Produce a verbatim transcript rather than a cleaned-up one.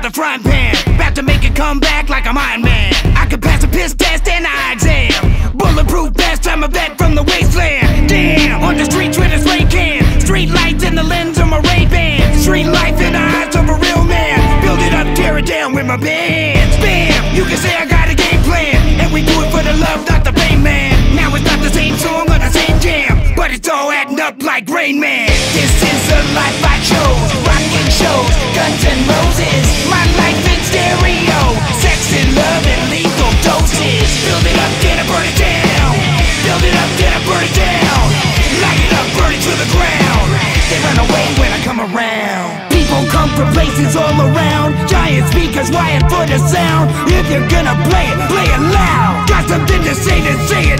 the frying pan, about to make it come back like I'm Iron Man. I could pass a piss test and eye exam, bulletproof vest, I'm a vet from the wasteland. Damn, on the streets with a spray can, street lights in the lens of my Ray-Ban, street life in the eyes of a real man. Build it up, tear it down with my bands. Bam, you can say I got a game plan, and we do it for the love, not the fame, man. Now it's not the same song or the same jam, but it's all adding up like Rain Man. This is the life I chose, rocking shows, Guns N' Roses, my life in stereo, sex and love and lethal doses. Build it up, then I burn it down. Build it up, then I burn it down. Light it up, burn it to the ground. They run away when I come around. People come from places all around, giant speakers wired for the sound. If you're gonna play it, play it loud. Got something to say, then say it